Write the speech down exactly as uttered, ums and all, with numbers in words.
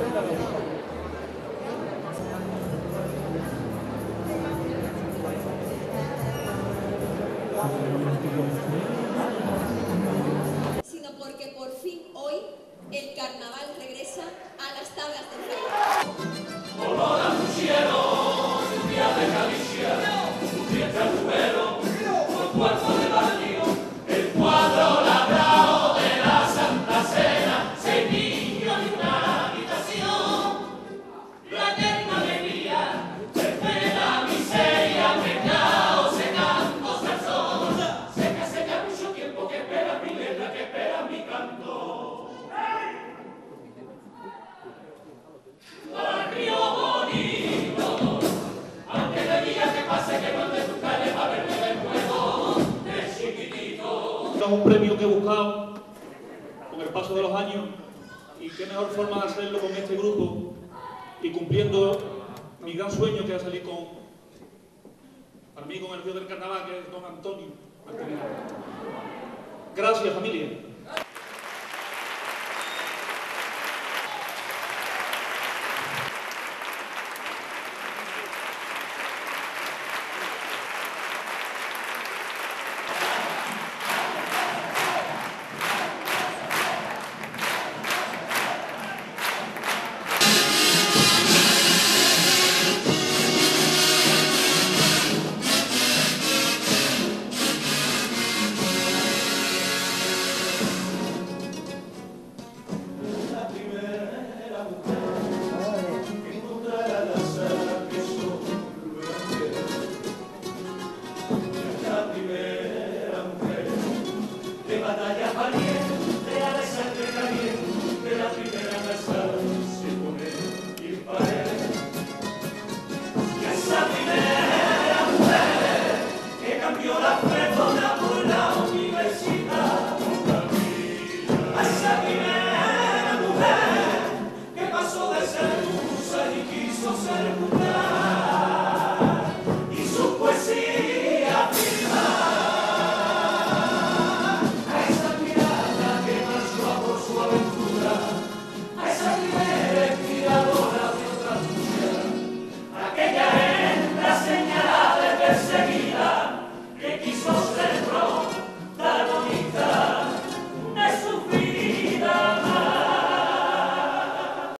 sino porque por fin hoy el carnaval regresa a las tablas de Feria. Olor a cielo, día de Galicia, fiesta al número, por cuarto de barrio, el cuadro labrado de la Santa Cena, semillo de una habitación, la eterna alegría, desde la miseria, pecado, secando al sol, seca, seca mucho tiempo que espera mi letra, que espera mi canto. Barrio bonito, aunque me digas que pase que no te tu calle va a verme de nuevo, de chiquitito. Es un premio que he buscado con el paso de los años y qué mejor forma de hacerlo con este grupo y cumpliendo mi gran sueño que es salir con, para mí, con el Río del Carnaval, que es don Antonio. Gracias, familia.